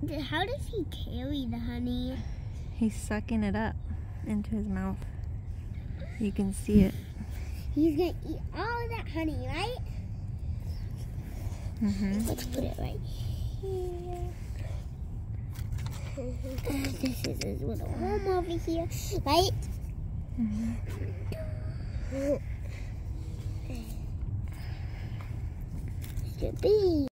How does he carry the honey? He's sucking it up into his mouth. You can see it. He's gonna eat all of that honey, right? Mm-hmm. Let's put it right here. This is his little home over here, right? Mm-hmm. Mr. B.